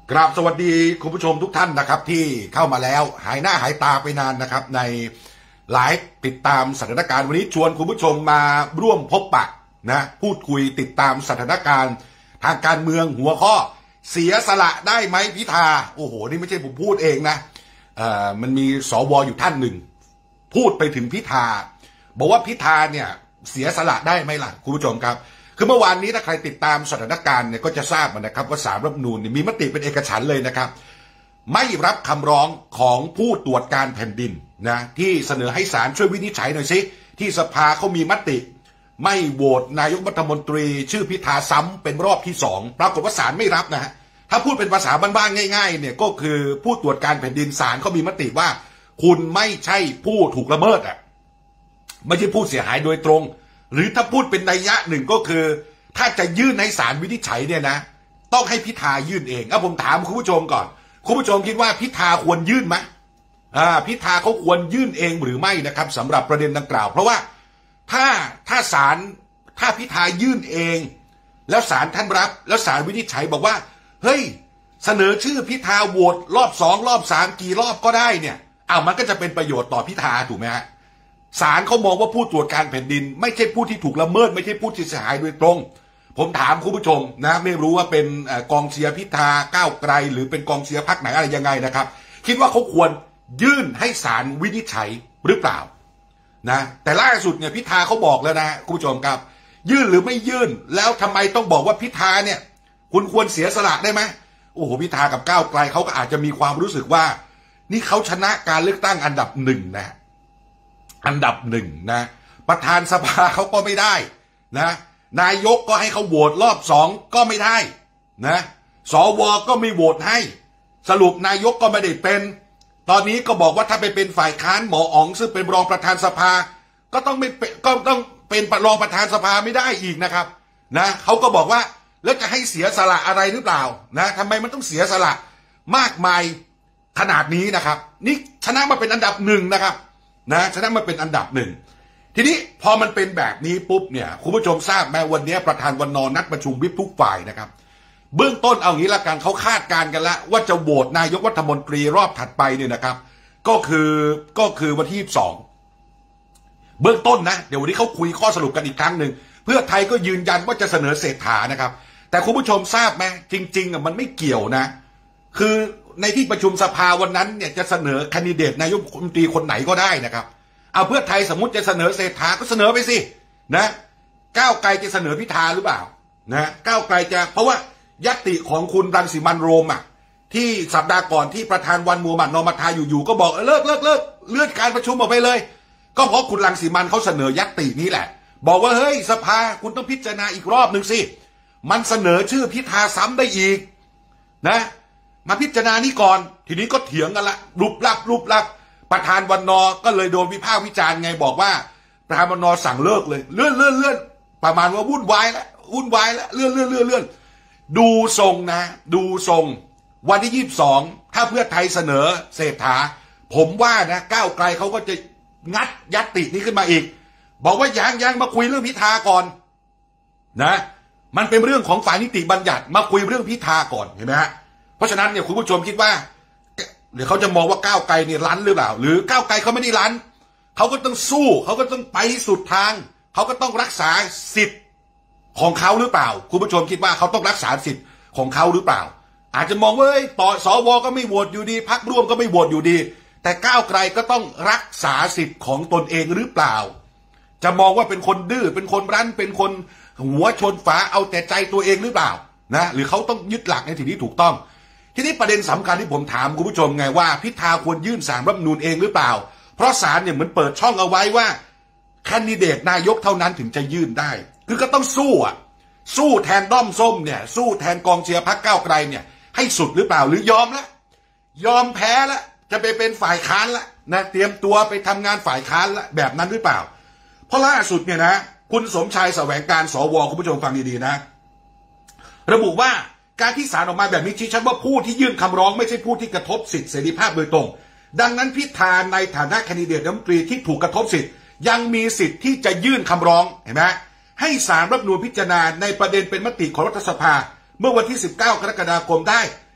กราบสวัสดีคุณผู้ชมทุกท่านนะครับที่เข้ามาแล้วหายหน้าหายตาไปนานนะครับในไลฟ์ติดตามสถานการณ์วันนี้ชวนคุณผู้ชมมาร่วมพบปะนะพูดคุยติดตามสถานการณ์ทางการเมืองหัวข้อเสียสละได้ไหมพิธาโอ้โหนี่ไม่ใช่ผมพูดเองนะมันมีสวอยู่ท่านหนึ่งพูดไปถึงพิธาบอกว่าพิธาเนี่ยเสียสละได้ไหมล่ะคุณผู้ชมครับคือเมื่อวานนี้ถ้าใครติดตามสถานการณ์เนี่ยก็จะทราบนะครับว่าศาลรัฐธรรมนูญมีมติเป็นเอกฉันท์เลยนะครับไม่รับคำร้องของผู้ตรวจการแผ่นดินนะที่เสนอให้ศาลช่วยวินิจฉัยหน่อยสิที่สภาเขามีมติไม่โหวตนายกรัฐมนตรีชื่อพิธาซ้ำเป็นรอบที่2ปรากฏว่าศาลไม่รับนะฮะถ้าพูดเป็นภาษาบ้านๆง่ายๆเนี่ยก็คือผู้ตรวจการแผ่นดินศาลเขามีมติว่าคุณไม่ใช่ผู้ถูกละเมิดไม่ใช่ผู้เสียหายโดยตรงหรือถ้าพูดเป็นนัยยะหนึ่งก็คือถ้าจะยื่นให้ศาลวินิจฉัยเนี่ยนะต้องให้พิธายื่นเองผมถามคุณผู้ชมก่อนคุณผู้ชมคิดว่าพิธาควรยื่นไหมพิธาเขาควรยื่นเองหรือไม่นะครับสำหรับประเด็นดังกล่าวเพราะว่าถ้าศาลถ้าพิธายื่นเองแล้วศาลท่านรับแล้วศาลวินิจฉัยบอกว่าเฮ้ยเสนอชื่อพิธาโหวตรอบ2รอบ3กี่รอบก็ได้เนี่ยมันก็จะเป็นประโยชน์ต่อพิธาถูกไหมฮะศาลเขามองว่าผู้ตรวจการแผ่นดินไม่ใช่ผู้ที่ถูกละเมิดไม่ใช่ผู้ที่เสียหายโดยตรงผมถามคุณผู้ชมนะไม่รู้ว่าเป็นกองเชียร์พิธาก้าวไกลหรือเป็นกองเชียร์พรรคไหนอะไรยังไงนะครับคิดว่าเขาควรยื่นให้ศาลวินิจฉัยหรือเปล่านะแต่ล่าสุดเนี่ยพิธาเขาบอกแล้วนะคุณผู้ชมครับยื่นหรือไม่ยื่นแล้วทำไมต้องบอกว่าพิธาเนี่ยคุณควรเสียสละได้ไหมโอ้โหพิธากับก้าวไกลเขาก็อาจจะมีความรู้สึกว่านี่เขาชนะการเลือกตั้งอันดับ1นะอันดับ1นะประธานสภาเขาก็ไม่ได้นะนายกก็ให้เขาโหวตรอบ2ก็ไม่ได้นะสวก็ไม่โหวตให้สรุปนายกก็ไม่ได้เป็นตอนนี้ก็บอกว่าถ้าไปเป็นฝ่ายค้านหมออ๋องซึ่งเป็นรองประธานสภาก็ต้องไม่ก็ต้องเป็นรองประธานสภาไม่ได้อีกนะครับนะเขาก็บอกว่าแล้วจะให้เสียสละอะไรหรือเปล่านะทำไมมันต้องเสียสละมากมายขนาดนี้นะครับนี่ชนะมาเป็นอันดับ1นะครับนะชนะมาเป็นอันดับ1ทีนี้พอมันเป็นแบบนี้ปุ๊บเนี่ยคุณผู้ชมทราบไหมวันนี้ประธานวันนนัดประชุมวิปทุกฝ่ายนะครับเบื้องต้นเอางี้ละกันเขาคาดการณ์กันแล้วว่าจะโหวตนายกรัฐมนตรีรอบถัดไปเนี่ยนะครับก็คือวันที่22เบื้องต้นนะเดี๋ยววันนี้เขาคุยข้อสรุปกันอีกครั้งหนึ่งเพื่อไทยก็ยืนยันว่าจะเสนอเศรษฐานะครับแต่คุณผู้ชมทราบไหมจริงๆมันไม่เกี่ยวนะคือในที่ประชุมสภาวันนั้นเนี่ยจะเสนอแคนดิเดตนายกรัฐมนตรีคนไหนก็ได้นะครับเอาเพื่อไทยสมมุติจะเสนอเศรษฐาก็เสนอไปสินะก้าวไกลจะเสนอพิธาหรือเปล่านะก้าวไกลจะเพราะว่าญัตติของคุณรังสิมันต์โรมที่สัปดาห์ก่อนที่ประธานวันมูฮัมหมัดนอมัทาอยู่ๆก็บอกเลิกเลื่อนการประชุมออกไปเลยก็เพราะคุณรังสิมันต์เขาเสนอญัตตินี้แหละบอกว่าเฮ้ยสภาคุณต้องพิจารณาอีกรอบหนึ่งสิมันเสนอชื่อพิธาซ้ำได้อีกนะมาพิจารณานี้ก่อนทีนี้ก็เถียงกันละรูปลับประธานวันนอก็เลยโดนวิพากษ์วิจารณ์ไงบอกว่าประธานวันนอสั่งเลิกเลยเลื่อนประมาณว่าวุ่นวายแล้วเลื่อนดูทรงนะดูทรงวันที่22ถ้าเพื่อไทยเสนอเศรษฐาผมว่านะก้าวไกลเขาก็จะงัดญัตตินี้ขึ้นมาอีกบอกว่ายังมาคุยเรื่องพิธาก่อนนะมันเป็นเรื่องของฝ่ายนิติบัญญัติมาคุยเรื่องพิธาก่อนเห็นไหมฮะเพราะฉะนั้นเนี่ยคุณผู้ชมคิดว่าเดี๋ยวเขาจะมองว่าก้าวไกลเนี่ยรั้นหรือเปล่าหรือก้าวไกลเขาไม่ได้รั้นเขาก็ต้องสู้เขาก็ต้องไปสุดทางเขาก็ต้องรักษาสิทธิ์ของเขาหรือเปล่าคุณผู้ชมคิดว่าเขาต้องรักษาสิทธิ์ของเขาหรือเปล่าอาจจะมองว่าต่อสวก็ไม่โหวตอยู่ดีพรรคร่วมก็ไม่โหวตอยู่ดีแต่ก้าวไกลก็ต้องรักษาสิทธิ์ของตนเองหรือเปล่าจะมองว่าเป็นคนดื้อเป็นคนรั้นเป็นคนหัวชนฝาเอาแต่ใจตัวเองหรือเปล่านะหรือเขาต้องยึดหลักในสิ่งที่ถูกต้องทีนี้ประเด็นสำคัญที่ผมถามคุณผู้ชมไงว่าพิธาควรยื่นศาลรัฐธรรมนูญเองหรือเปล่าเพราะศาลเนี่ยเหมือนเปิดช่องเอาไว้ว่าแคนดิเดตนายกเท่านั้นถึงจะยื่นได้คือก็ต้องสู้แทนด้อมส้มเนี่ยสู้แทนกองเชียร์พรรคก้าวไกลเนี่ยให้สุดหรือเปล่าหรือยอมแพ้แล้วจะไปเป็นฝ่ายค้านละนะเตรียมตัวไปทำงานฝ่ายค้านละแบบนั้นหรือเปล่าเพราะล่าสุดเนี่ยนะคุณสมชายแสวงการสวคุณผู้ชมฟังดีๆนะระบุว่าการที่ศาลออกมาแบบนี้ชี้ชัดว่าผู้ที่ยื่นคำร้องไม่ใช่ผู้ที่กระทบสิทธิเสรีภาพโดยตรงดังนั้นพิธาในฐานะแคนดิเดตรัฐมนตรีที่ถูกกระทบสิทธิ์ยังมีสิทธิ์ที่จะยื่นคำร้องเห็นไหมให้ศาลรัฐธรรมนูญพิจารณาในประเด็นเป็นมติของรัฐสภาเมื่อวันที่19 กรกฎาคมได้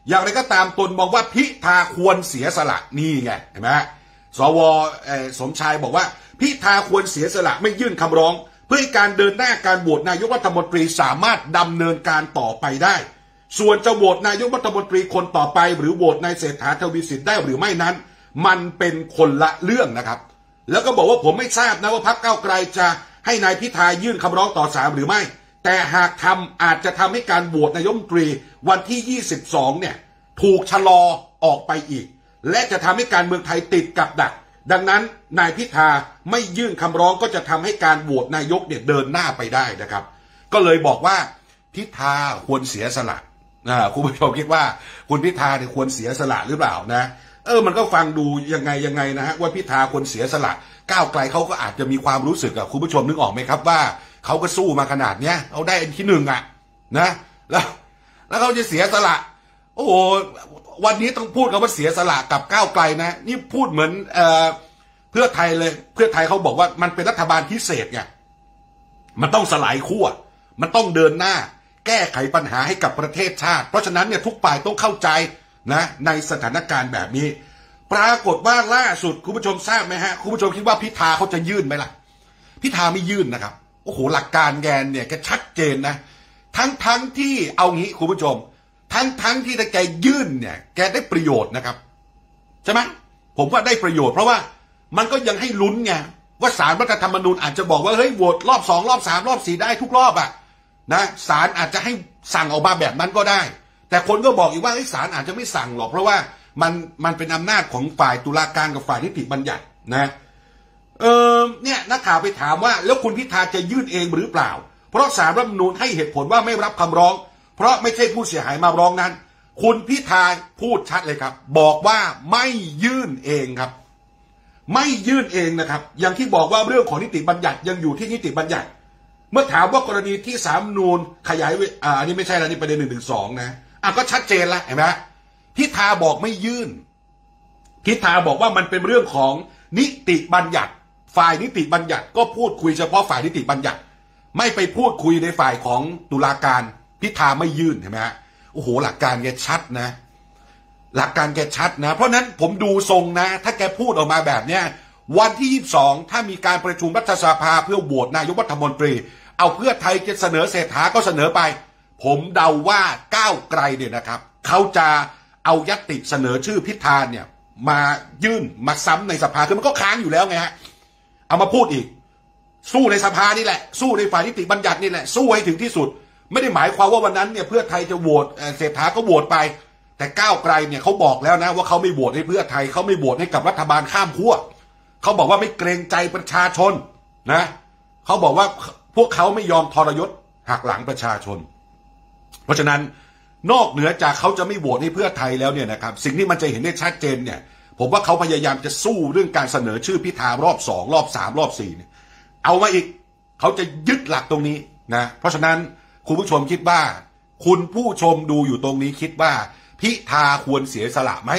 อย่างไรก็ตามตนมองว่าพิธาควรเสียสละนี่ไงเห็นไหมสวสมชายบอกว่าพิธาควรเสียสละไม่ยื่นคำร้องเพื่อให้การเดินหน้าการโหวตนายกรัฐมนตรีสามารถดำเนินการต่อไปได้ส่วนจะโหวตนายกรัฐมนตรีคนต่อไปหรือโหวตนายเศรษฐาทวีสินได้หรือไม่นั้นมันเป็นคนละเรื่องนะครับแล้วก็บอกว่าผมไม่ทราบนะว่าพรรคก้าวไกลจะให้นายพิธายื่นคำร้องต่อศาลหรือไม่แต่หากทำอาจจะทำให้การโหวตนายกรัฐมนตรีวันที่22เนี่ยถูกชะลอออกไปอีกและจะทำให้การเมืองไทยติดกับดักดังนั้นนายพิธาไม่ยื่นคำร้องก็จะทำให้การโหวตนายกเนี่ยเดินหน้าไปได้นะครับก็เลยบอกว่าพิธาควรเสียสละคุณผู้ชมคิดว่าคุณพิธาเนี่ยควรเสียสละหรือเปล่านะมันก็ฟังดูยังไงนะฮะว่าพิธาควรเสียสละก้าวไกลเขาก็อาจจะมีความรู้สึกคุณผู้ชมนึกออกไหมครับว่าเขาก็สู้มาขนาดเนี้ยเขาได้ที่1นะแล้วเขาจะเสียสละโอ้โหวันนี้ต้องพูดคำว่าเสียสละกับก้าวไกลนะนี่พูดเหมือนเพื่อไทยเลยเพื่อไทยเขาบอกว่ามันเป็นรัฐบาลพิเศษไงมันต้องสลายขั้วมันต้องเดินหน้าแก้ไขปัญหาให้กับประเทศชาติเพราะฉะนั้นเนี่ยทุกฝ่ายต้องเข้าใจนะในสถานการณ์แบบนี้ปรากฏว่าล่าสุดคุณผู้ชมทราบไหมฮะคุณผู้ชมคิดว่าพิธาเขาจะยื่นไหมล่ะพิธาไม่ยื่นนะครับโอ้โหหลักการแกเนี่ยแกชัดเจนนะทั้งที่เอางี้คุณผู้ชมทั้งที่ถ้าแกยื่นเนี่ยแกได้ประโยชน์นะครับใช่ไหมผมว่าได้ประโยชน์เพราะว่ามันก็ยังให้ลุ้นไงว่าศาลรัฐธรรมนูญอาจจะบอกว่าเฮ้ยโหวตรอบ2รอบ3รอบ4ได้ทุกรอบนะศาลอาจจะให้สั่งออกมาแบบนั้นก็ได้แต่คนก็บอกอีกว่าศาลอาจจะไม่สั่งหรอกเพราะว่ามันเป็นอำนาจของฝ่ายตุลาการกับฝ่ายนิติบัญญัตินะเนี่ยนักข่าวไปถามว่าแล้วคุณพิธาจะยื่นเองหรือเปล่าเพราะศาลรัฐธรรมนูญให้เหตุผลว่าไม่รับคำร้องเพราะไม่ใช่ผู้เสียหายมาร้องนั้นคุณพิธาพูดชัดเลยครับบอกว่าไม่ยื่นเองครับไม่ยื่นเองนะครับอย่างที่บอกว่าเรื่องของนิติบัญญัติยังอยู่ที่นิติบัญญัติเมื่อถามว่ากรณีที่ศาลรัฐธรรมนูญขยายอันนี้ไม่ใช่แล้วนี่ประเด็น112นะก็ชัดเจนแล้วเห็นไหมพิธาบอกไม่ยื่นพิธาบอกว่ามันเป็นเรื่องของนิติบัญญัติฝ่ายนิติบัญญัติก็พูดคุยเฉพาะฝ่ายนิติบัญญัติไม่ไปพูดคุยในฝ่ายของตุลาการพิธาไม่ยื่นเห็นไหมฮะโอ้โหหลักการแกชัดนะหลักการแกชัดนะเพราะนั้นผมดูทรงนะถ้าแกพูดออกมาแบบเนี้ยวันที่22ถ้ามีการประชุมรัฐสภาเพื่อโหวตนายกรัฐมนตรีเอาเพื่อไทยจะเสนอเศรษฐาก็เสนอไปผมเดาว่าก้าวไกลเนี่ยนะครับเขาจะเอาญัตติเสนอชื่อพิธาเนี่ยมายื่นมาซ้ำในสภาคือมันก็ค้างอยู่แล้วไงฮะเอามาพูดอีกสู้ในสภานี่แหละสู้ในฝ่ายนิติบัญญัตินี่แหละสู้ให้ถึงที่สุดไม่ได้หมายความว่าวันนั้นเนี่ยเพื่อไทยจะโหวตเศรษฐาก็โหวตไปแต่ก้าวไกลเนี่ยเขาบอกแล้วนะว่าเขาไม่โหวตให้เพื่อไทยเขาไม่โหวตให้กับรัฐบาลข้ามขั้วเขาบอกว่าไม่เกรงใจประชาชนนะเขาบอกว่าพวกเขาไม่ยอมทรยศหักหลังประชาชนเพราะฉะนั้นนอกเหนือจากเขาจะไม่โหวตให้เพื่อไทยแล้วเนี่ยนะครับสิ่งที่มันจะเห็นได้ชัดเจนเนี่ยผมว่าเขาพยายามจะสู้เรื่องการเสนอชื่อพิธารอบ2รอบ3รอบ4เนี่ยเอามาอีกเขาจะยึดหลักตรงนี้นะเพราะฉะนั้นคุณผู้ชมคิดว่าคุณผู้ชมดูอยู่ตรงนี้คิดว่าพิธาควรเสียสละไหม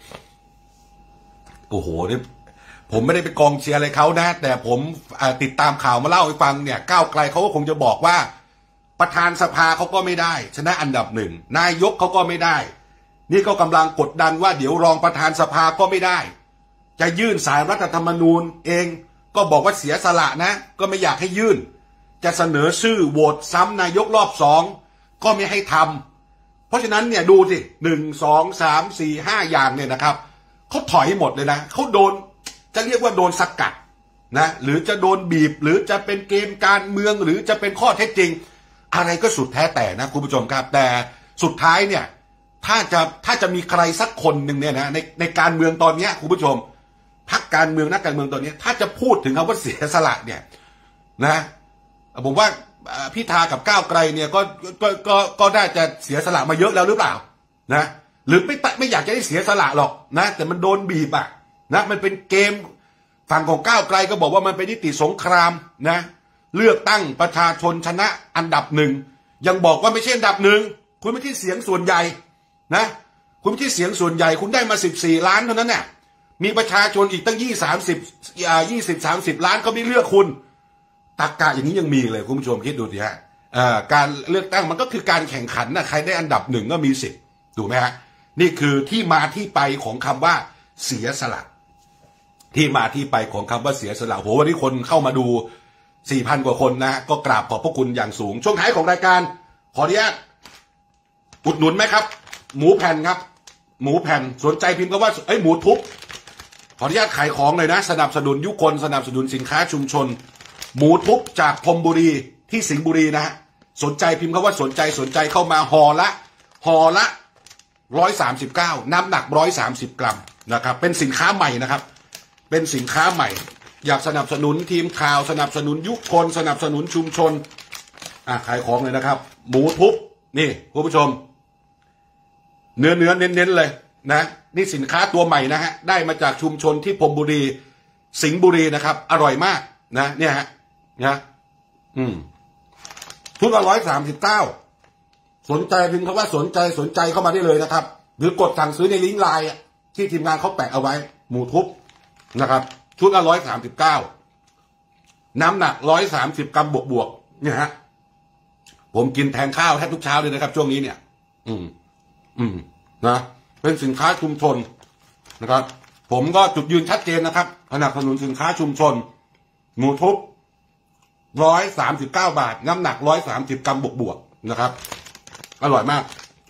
โอ้โหนี่ผมไม่ได้ไปกองเชียร์อะไรเขานะแต่ผมติดตามข่าวมาเล่าให้ฟังเนี่ยก้าวไกลเขาก็คงจะบอกว่าประธานสภาเขาก็ไม่ได้ชนะอันดับ1นายกเขาก็ไม่ได้นี่ก็กำลังกดดันว่าเดี๋ยวรองประธานสภาก็ไม่ได้จะยื่นศาลรัฐธรรมนูญเองก็บอกว่าเสียสละนะก็ไม่อยากให้ยื่นจะเสนอชื่อโหวตซ้ำนายกรอบ2ก็ไม่ให้ทำเพราะฉะนั้นเนี่ยดูสิ1 2 3 4 5อย่างเนี่ยนะครับเขาถอยหมดเลยนะเขาโดนจะเรียกว่าโดนสกัดนะหรือจะโดนบีบหรือจะเป็นเกมการเมืองหรือจะเป็นข้อเท็จจริงอะไรก็สุดแท้แต่นะคุณผู้ชมครับแต่สุดท้ายเนี่ยถ้าจะมีใครสักคนหนึ่งเนี่ยนะในการเมืองตอนนี้คุณผู้ชมพรรคการเมืองนักการเมืองตอนนี้ถ้าจะพูดถึงคำว่าเสียสละเนี่ยนะผมว่าพิธากับก้าวไกลเนี่ยก็ได้จะเสียสละมาเยอะแล้วหรือเปล่านะหรือไม่อยากจะได้เสียสละหรอกนะแต่มันโดนบีบนะมันเป็นเกมฝั่งของก้าวไกลก็บอกว่ามันเป็นนิติสงครามนะเลือกตั้งประชาชนชนะอันดับ1ยังบอกว่าไม่ใช่อันดับ1คุณไม่ใช่เสียงส่วนใหญ่นะคุณไม่ใช่เสียงส่วนใหญ่คุณได้มา14ล้านเท่านั้นเนี่ยมีประชาชนอีกตั้ง20-30 ล้านก็ไม่เลือกคุณตรรกะอย่างนี้ยังมีเลยคุณผู้ชมคิดดูสิฮะการเลือกตั้งมันก็คือการแข่งขันนะใครได้อันดับ1ก็มีสิทธิ์ถูกไหมฮะนี่คือที่มาที่ไปของคำว่าเสียสละที่มาที่ไปของคำว่าเสียสละโหวันนี้คนเข้ามาดู 4,000 กว่าคนนะก็กราบขอบพระคุณอย่างสูงช่วงท้ายของรายการขออนุญาตอุดหนุนไหมครับหมูแผ่นครับหมูแผ่นสนใจพิมพ์ก็ว่าหมูทุบขออนุญาตขายของเลยนะสนับสนุนยุคนสนับสนุนสินค้าชุมชนหมูทุบจากพรมบุรีที่สิงห์บุรีนะฮะสนใจพิมพ์ก็ว่าสนใจเข้ามาห่อละ139น้ำหนัก130 กรัมนะครับเป็นสินค้าใหม่นะครับเป็นสินค้าใหม่อยากสนับสนุนทีมข่าวสนับสนุนยุคนสนับสนุนชุมชนขายของเลยนะครับหมูทุบนี่คุณผู้ชมเนื้อเน้นเลยนะนี่สินค้าตัวใหม่นะฮะได้มาจากชุมชนที่พรมบุรีสิงห์บุรีนะครับอร่อยมากนะเนี่ยฮะนะชุดละ139สนใจพิมพ์คำว่าสนใจเข้ามาได้เลยนะครับหรือกดสั่งซื้อในลิงก์ไลน์ที่ทีมงานเขาแปะเอาไว้หมูทุบนะครับชุดละ139น้ำหนัก130 กรัมบวกเนี่ยฮะผมกินแทนข้าวแทบทุกเช้าเลยนะครับช่วงนี้เนี่ยนะเป็นสินค้าชุมชนนะครับผมก็จุดยืนชัดเจนนะครับสนับสนุนสินค้าชุมชนหมูทุบ139 บาทน้ำหนัก130 กรัมบวกนะครับอร่อยมาก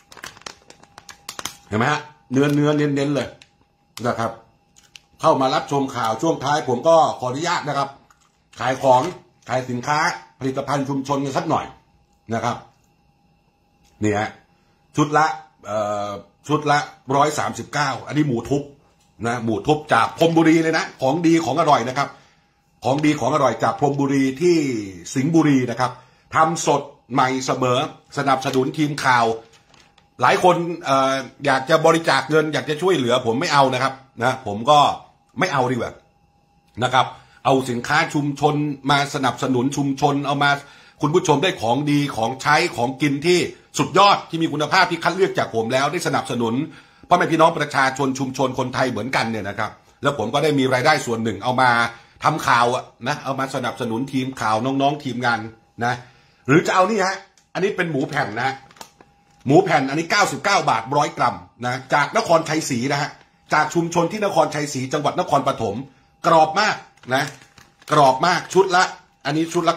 เห็นไหมฮะเนื้อเน้นเลยนะครับเข้ามารับชมข่าวช่วงท้ายผมก็ขออนุญาตนะครับขายสินค้าผลิตภัณฑ์ชุมชนกันสักหน่อยนะครับนี่ฮะชุดละ139อันนี้หมูทุบนะหมูทุบจากพรมบุรีเลยนะของดีของอร่อยนะครับของดีของอร่อยจากพรมบุรีที่สิงห์บุรีนะครับทำสดใหม่เสมอสนับสนุนทีมข่าวหลายคนอยากจะบริจาคเงินอยากจะช่วยเหลือผมไม่เอานะครับนะผมก็ไม่เอาดีกว่านะครับเอาสินค้าชุมชนมาสนับสนุนชุมชนเอามาคุณผู้ชมได้ของดีของใช้ของกินที่สุดยอดที่มีคุณภาพที่คัดเลือกจากผมแล้วได้สนับสนุนพ่อแม่พี่น้องประชาชนชุมชนคนไทยเหมือนกันเนี่ยนะครับแล้วผมก็ได้มีรายได้ส่วนหนึ่งเอามาทำข่าวนะเอามาสนับสนุนทีมข่าวน้องๆทีมงานนะหรือจะเอานี่ฮะอันนี้เป็นหมูแผ่นนะหมูแผ่นอันนี้99 บาท100 กรัมนะจากนครชัยศรีนะฮะจากชุมชนที่นครชัยศรีจังหวัดนครปฐมกรอบมากนะกรอบมากอันนี้ชุดละ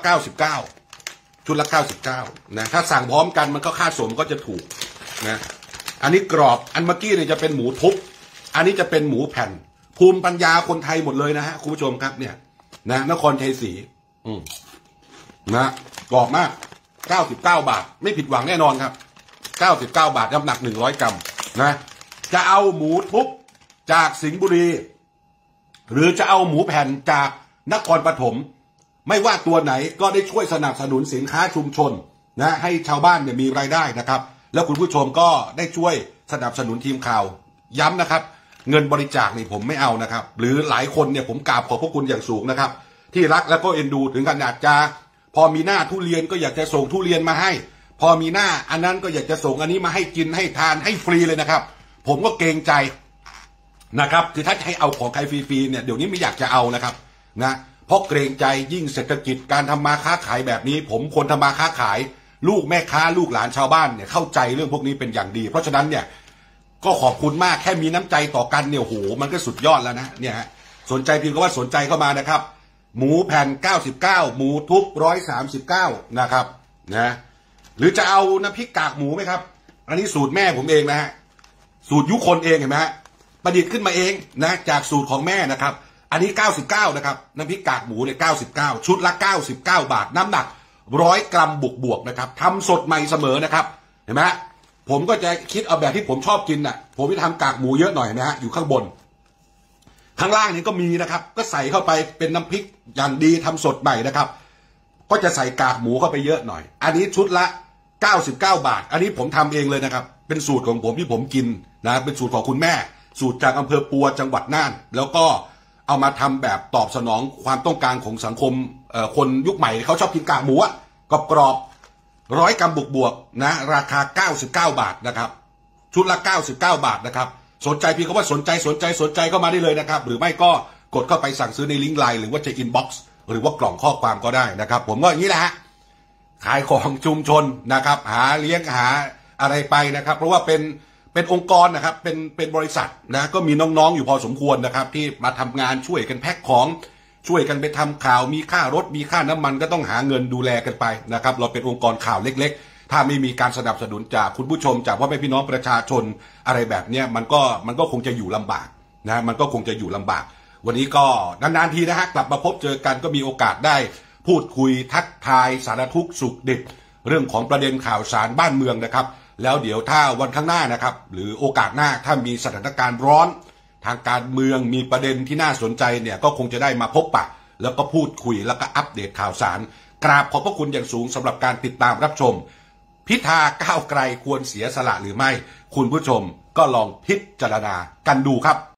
99ชุดละ99นะถ้าสั่งพร้อมกันมันก็ค่าส่งก็จะถูกนะอันนี้กรอบอันเมื่อกี้เนี่ยจะเป็นหมูทุบอันนี้จะเป็นหมูแผ่นภูมิปัญญาคนไทยหมดเลยนะฮะคุณผู้ชมครับเนี่ยนะนครชัยศรีนะกรอบมาก99 บาทไม่ผิดหวังแน่นอนครับ99 บาทน้ำหนัก100 กรัมนะจะเอาหมูทุบจากสิงห์บุรีหรือจะเอาหมูแผ่นจากนครปฐมไม่ว่าตัวไหนก็ได้ช่วยสนับสนุนสินค้าชุมชนนะให้ชาวบ้านเนี่ยมีรายได้นะครับแล้วคุณผู้ชมก็ได้ช่วยสนับสนุนทีมข่าวย้ำนะครับเงินบริจาคนี่ผมไม่เอานะครับหรือหลายคนเนี่ยผมกราบขอบพระคุณอย่างสูงนะครับที่รักแล้วก็เอ็นดูถึงขนาดจะพอมีหน้าทุเรียนก็อยากจะส่งทุเรียนมาให้พอมีหน้าอันนั้นก็อยากจะส่งอันนี้มาให้กินให้ทานให้ฟรีเลยนะครับผมก็เกรงใจนะครับคือถ้าให้เอาของใครฟรีๆเนี่ยเดี๋ยวนี้ไม่อยากจะเอานะครับนะเพราะเกรงใจยิ่งเศรษฐกิจการทำมาค้าขายแบบนี้ผมคนทำมาค้าขายลูกแม่ค้าลูกหลานชาวบ้านเนี่ยเข้าใจเรื่องพวกนี้เป็นอย่างดีเพราะฉะนั้นเนี่ยก็ขอบคุณมากแค่มีน้ำใจต่อกันเนี่ยโหมันก็สุดยอดแล้วนะเนี่ยฮะสนใจพิมพ์ก็ว่าสนใจเข้ามานะครับหมูแผ่น99หมูทุบ139นะครับนะหรือจะเอาน้ำพริกกากหมูไหมครับอันนี้สูตรแม่ผมเองนะฮะสูตรยุคนเองเห็นไหมฮะประดิษฐ์ขึ้นมาเองนะจากสูตรของแม่นะครับอันนี้99นะครับน้ำพริกกากหมูเนี่ย99ชุดละ99 บาทน้ำหนัก100 กรัมบวกนะครับทำสดใหม่เสมอนะครับเห็นไหมฮะผมก็จะคิดเอาแบบที่ผมชอบกินน่ะผมจะทำกากหมูเยอะหน่อยนะฮะอยู่ข้างบนข้างล่างนี้ก็มีนะครับก็ใส่เข้าไปเป็นน้ำพริกอย่างดีทำสดใหม่นะครับก็จะใส่กากหมูเข้าไปเยอะหน่อยอันนี้ชุดละ99 บาทอันนี้ผมทำเองเลยนะครับเป็นสูตรของผมที่ผมกินนะเป็นสูตรของคุณแม่สูตรจากอำเภอปัวจังหวัดน่านแล้วก็เอามาทำแบบตอบสนองความต้องการของสังคมคนยุคใหม่เขาชอบกินกากหมูกรอบ100 กรัมบวกนะราคา99 บาทนะครับชุดละ99 บาทนะครับสนใจพี่เขาว่าสนใจเข้ามาได้เลยนะครับหรือไม่ก็กดเข้าไปสั่งซื้อในลิงก์ไลน์หรือว่าจะอินบ็อกซ์หรือว่ากล่องข้อความก็ได้นะครับผมก็อย่างนี้แหละฮะขายของชุมชนนะครับหาเลี้ยงหาอะไรไปนะครับเพราะว่าเป็นเป็นองค์กรนะครับเป็นบริษัทนะก็มีน้องๆอยู่พอสมควรนะครับที่มาทำงานช่วยกันแพ็คของช่วยกันไปทำข่าวมีค่ารถมีค่าน้ำมันก็ต้องหาเงินดูแลกันไปนะครับเราเป็นองค์กรข่าวเล็กๆถ้าไม่มีการสนับสนุนจากคุณผู้ชมจากพ่อแม่พี่น้องประชาชนอะไรแบบนี้มันก็คงจะอยู่ลำบากนะมันก็คงจะอยู่ลำบากวันนี้ก็นานๆทีนะฮะกลับมาพบเจอกันก็มีโอกาสได้พูดคุยทักทายสารทุกข์สุขดิบเรื่องของประเด็นข่าวสารบ้านเมืองนะครับแล้วเดี๋ยวถ้าวันข้างหน้านะครับหรือโอกาสหน้าถ้ามีสถานการณ์ร้อนทางการเมืองมีประเด็นที่น่าสนใจเนี่ยก็คงจะได้มาพบปะแล้วก็พูดคุยแล้วก็อัปเดตข่าวสารกราบขอบพระคุณอย่างสูงสำหรับการติดตามรับชมพิธาก้าวไกลควรเสียสละหรือไม่คุณผู้ชมก็ลองพิจารณากันดูครับ